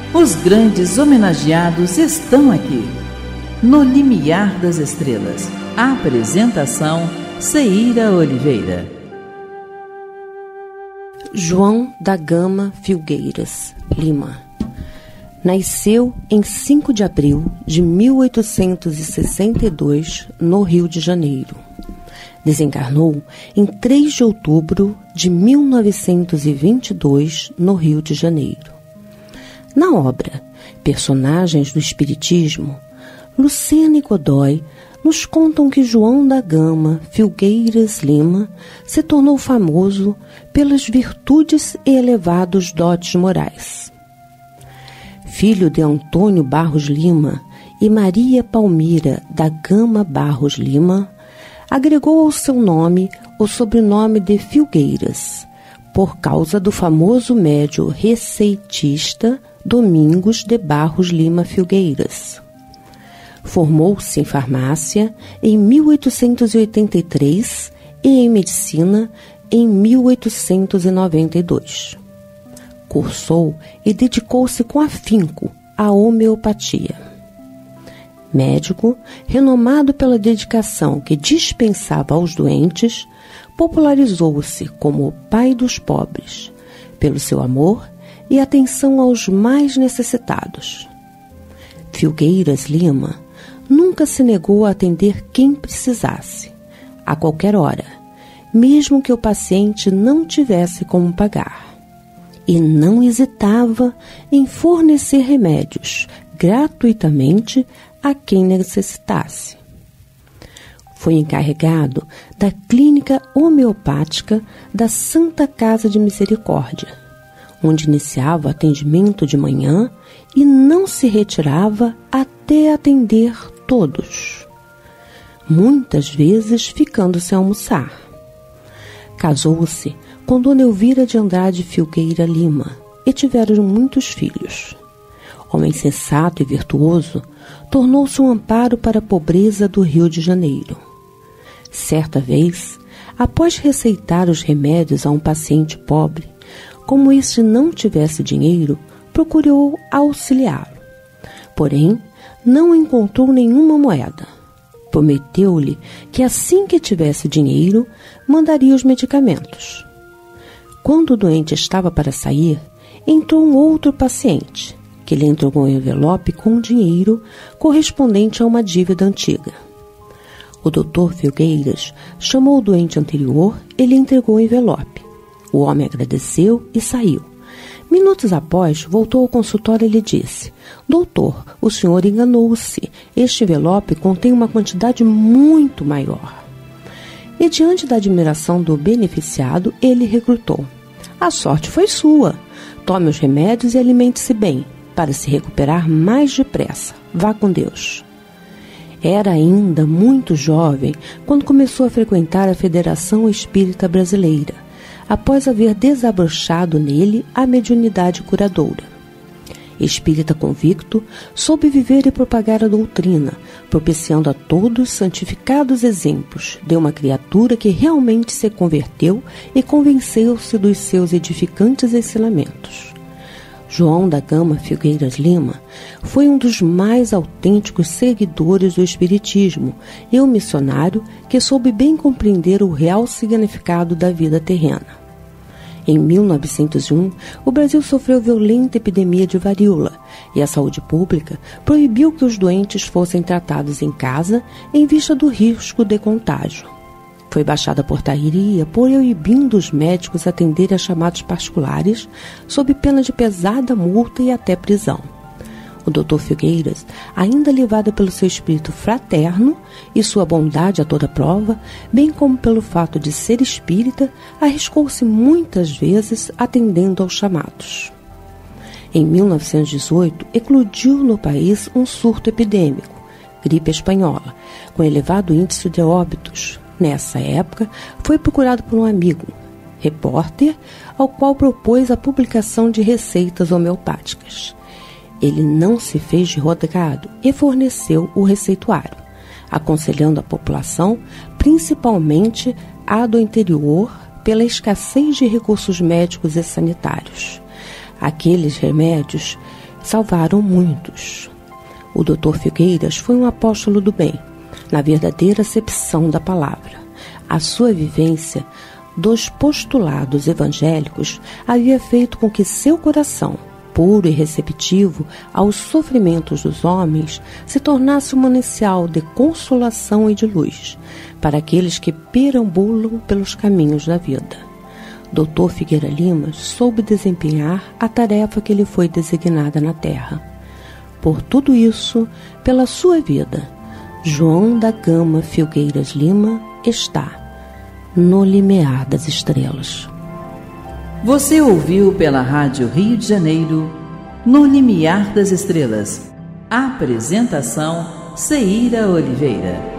Os grandes homenageados estão aqui. No Limiar das Estrelas. Apresentação: Ceira Oliveira. João da Gama Filgueiras Lima nasceu em 5 de abril de 1862 no Rio de Janeiro. Desencarnou em 3 de outubro de 1922 no Rio de Janeiro. Na obra Personagens do Espiritismo, Lucena e Godoy nos contam que João da Gama Filgueiras Lima se tornou famoso pelas virtudes e elevados dotes morais. Filho de Antônio Barros Lima e Maria Palmira da Gama Barros Lima, agregou ao seu nome o sobrenome de Filgueiras, por causa do famoso médium receitista Domingos de Barros Lima Filgueiras. Formou-se em farmácia em 1883 e em medicina em 1892. Cursou e dedicou-se com afinco à homeopatia. Médico, renomado pela dedicação que dispensava aos doentes, popularizou-se como o pai dos pobres, pelo seu amor e atenção aos mais necessitados. Filgueiras Lima nunca se negou a atender quem precisasse, a qualquer hora, mesmo que o paciente não tivesse como pagar. E não hesitava em fornecer remédios gratuitamente a quem necessitasse. Foi encarregado da clínica homeopática da Santa Casa de Misericórdia, onde iniciava o atendimento de manhã e não se retirava até atender todos, muitas vezes ficando sem almoçar. Casou-se com Dona Elvira de Andrade Filgueira Lima e tiveram muitos filhos. Homem sensato e virtuoso, tornou-se um amparo para a pobreza do Rio de Janeiro. Certa vez, após receitar os remédios a um paciente pobre, como este não tivesse dinheiro, procurou auxiliá-lo. Porém, não encontrou nenhuma moeda. Prometeu-lhe que assim que tivesse dinheiro, mandaria os medicamentos. Quando o doente estava para sair, entrou um outro paciente, que lhe entregou um envelope com dinheiro correspondente a uma dívida antiga. O doutor Filgueiras chamou o doente anterior e lhe entregou o envelope. O homem agradeceu e saiu. Minutos após, voltou ao consultório e lhe disse: doutor, o senhor enganou-se. Este envelope contém uma quantidade muito maior. E diante da admiração do beneficiado, ele recrutou: a sorte foi sua. Tome os remédios e alimente-se bem, para se recuperar mais depressa. Vá com Deus. Era ainda muito jovem quando começou a frequentar a Federação Espírita Brasileira, após haver desabrochado nele a mediunidade curadora. Espírita convicto, soube viver e propagar a doutrina, propiciando a todos santificados exemplos de uma criatura que realmente se converteu e convenceu-se dos seus edificantes ensinamentos. João da Gama Filgueiras Lima foi um dos mais autênticos seguidores do Espiritismo e um missionário que soube bem compreender o real significado da vida terrena. Em 1901, o Brasil sofreu violenta epidemia de varíola e a saúde pública proibiu que os doentes fossem tratados em casa em vista do risco de contágio. Foi baixada a portaria proibindo os médicos atenderem a chamados particulares sob pena de pesada multa e até prisão. O Dr. Filgueiras, ainda levado pelo seu espírito fraterno e sua bondade a toda prova, bem como pelo fato de ser espírita, arriscou-se muitas vezes atendendo aos chamados. Em 1918, eclodiu no país um surto epidêmico, gripe espanhola, com elevado índice de óbitos. Nessa época, foi procurado por um amigo, repórter, ao qual propôs a publicação de receitas homeopáticas. Ele não se fez de rogado e forneceu o receituário, aconselhando a população, principalmente a do interior, pela escassez de recursos médicos e sanitários. Aqueles remédios salvaram muitos. O Dr. Figueiras foi um apóstolo do bem, na verdadeira acepção da palavra. A sua vivência dos postulados evangélicos havia feito com que seu coração, puro e receptivo aos sofrimentos dos homens, se tornasse um manancial de consolação e de luz para aqueles que perambulam pelos caminhos da vida. Dr. Figueira Lima soube desempenhar a tarefa que lhe foi designada na terra. Por tudo isso, pela sua vida, João da Gama Filgueiras Lima está no limiar das estrelas. Você ouviu pela Rádio Rio de Janeiro, No Limiar das Estrelas. Apresentação, Ceíra Oliveira.